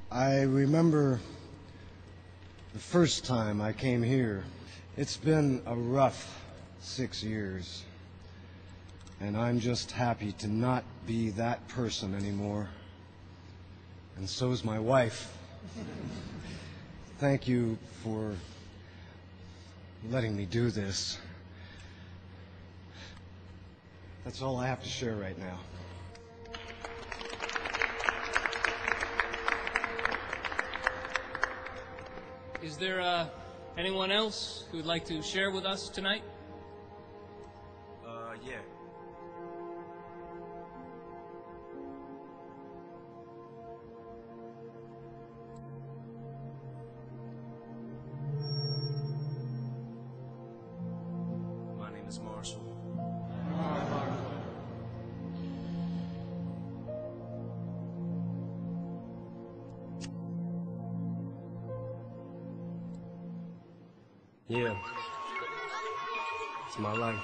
I remember the first time I came here. It's been a rough 6 years, and I'm just happy to not be that person anymore. And so's my wife. Thank you for letting me do this. That's all I have to share right now. Is there anyone else who would like to share with us tonight? Yeah. My name is Marshall. Yeah, it's my life.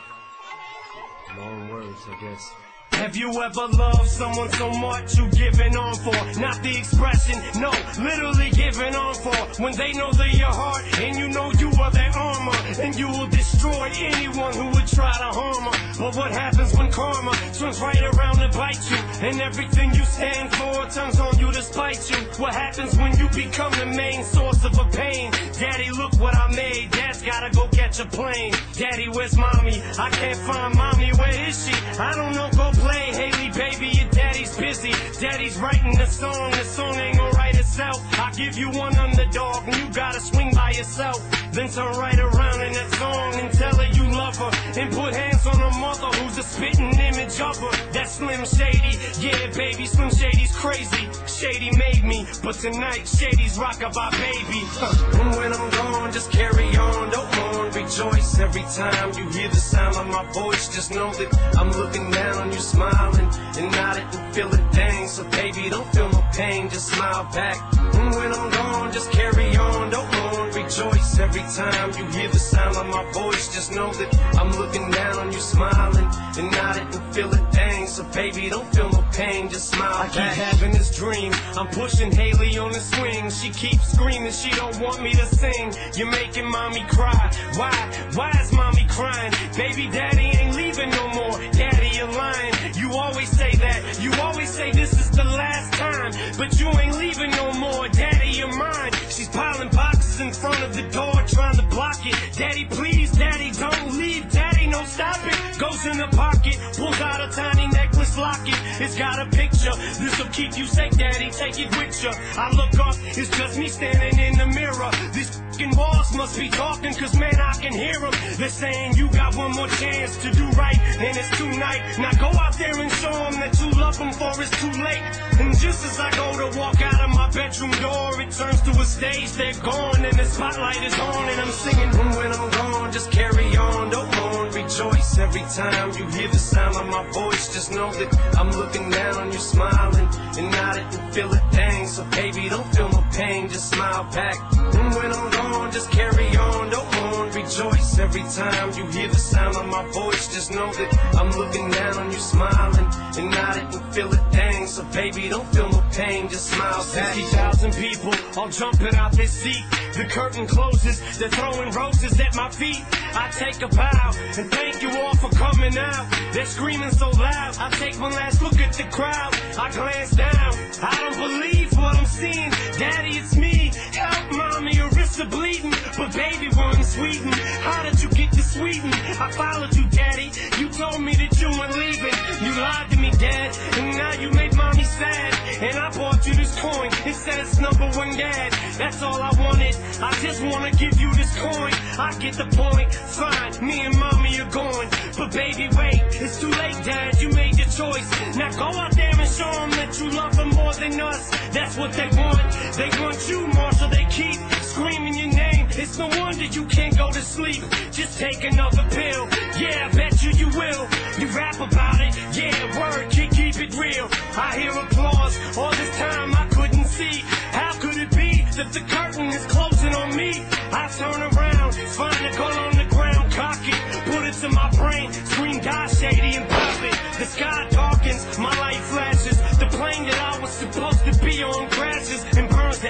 Long words, I guess. Have you ever loved someone so much you giving on for? Not the expression, no, literally giving on for. When they know they're your heart and you know you are their armor, and you will destroy anyone who would try to harm her. But what happens when karma turns right around to bite you, and everything you stand for turns on you to spite you? What happens when you become the main source of a pain? Daddy, look what I made. Dad's gotta go catch a plane. Daddy, where's mommy? I can't find mommy. Where is she? I don't know. Go play. Hailie, baby, your daddy's busy. Daddy's writing the song ain't gonna write itself. I give you one underdog and you gotta swing by yourself. Then turn right around in that song and tell her you love her, and put hands on her mother who's a spitting image of her. That's Slim Shady. Yeah, baby, Slim Shady's crazy. Shady made me, but tonight Shady's rockabye baby. And when I'm gone, just carry on, don't mourn, rejoice. Every time you hear the sound of my voice, just know that I'm looking down on you, smiling and nodding and feel it, dang. So baby, don't feel no pain, just smile back. And when I'm gone, just carry on, don't mourn, rejoice. Every time you hear the sound of my voice, just know that I'm looking down on you, smiling and nodding and feel it, dang. So baby, don't feel no pain, just smile back. I keep having this dream, I'm pushing Hailie on the swing. She keeps screaming, she don't want me to sing. You're making mommy cry. Why is mommy crying? Baby, daddy ain't leaving no more. Daddy, you're lying. You always say that. You always say this is the last time, but you ain't leaving no more. Daddy, you're mine. She's piling boxes in front of the door, trying to block it. Daddy, please, daddy, don't leave. Daddy, no, stop it. Goes in the pocket, pulls out a tiny necklace locket. It's got a picture. This'll keep you safe, daddy. Take it with you. I look up, it's just me standing in the mirror. These fucking walls must be talking, cause man, I can hear them. They're saying you got one more chance to do right, and it's tonight. Now go out there and show them that you love them, for it's too late. And just as I go to walk out of my bedroom door, it turns to a stage. They're gone and the spotlight is on, and I'm singing. And when I'm gone, just carry on, don't mourn, rejoice. Every time you hear the sound of my voice, just know that I'm looking down on you, smiling and nodding and feel it, dang. So baby, don't feel no pain, just smile back. And when I'm gone, just carry on, don't mourn, rejoice. Every time you hear the sound of my voice, just know that I'm looking down on you, smiling and nodding and feel it, dang. So baby, don't feel no pain, just smile back. 60,000 people all jumping out their seat. The curtain closes, they're throwing roses at my feet. I take a bow and thank you all for coming out. They're screaming so loud, I take one last look at the crowd. I glance down, I don't believe what I'm seeing. Daddy, it's me, help mommy, your wrists are bleeding. But baby, we're in Sweden, how did you get to Sweden? I followed you, daddy, you told me that you weren't leaving. You lied to me, dad, and now you made mommy sad. And I bought you this coin, it says #1 dad. That's all I wanted, I just wanna give you this coin. I get the point, fine, me and mommy are going. But baby, wait, it's too late, dad, you made your choice. Now go out there and show them that you love them more than us. That's what they want. They want you, Marshall, they keep screaming your name. It's no wonder you can't go to sleep. Just take another pill, yeah, I bet you will. You rap about it, yeah, word, keep it real. I hear applause, all this time I couldn't see. How could it be that the curtain is closing on me? I turn around, find a gun on the ground, cock it, put it to my brain, scream die Shady and pop it. The sky darkens, my light flashes. The plane that I was supposed to be on crashes and burns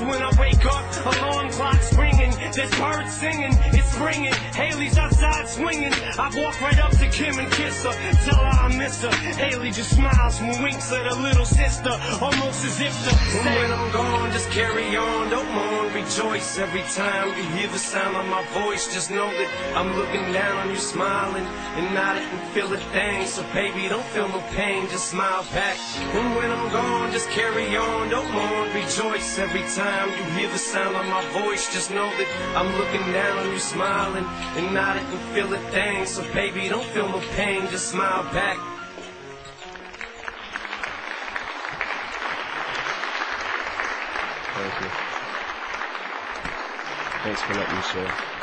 when I wake up, alarm clock's ringing, there's birds singing, it's springing, Hailie's outside swinging. I walk right up to Kim and kiss her, tell her I miss her. Hailie just smiles and winks at her little sister, almost as if to say, when I'm gone, just carry on, don't mourn, rejoice. Every time you hear the sound of my voice, just know that I'm looking down on you, smiling and I didn't feel a thing. So baby, don't feel no pain, just smile back. And when I'm gone, just carry on, don't mourn, rejoice. Every time you hear the sound of my voice, just know that I'm looking down on you, smiling and I didn't feel a thing. So baby, don't feel no pain, just smile back. Thank you. Thanks for letting me share.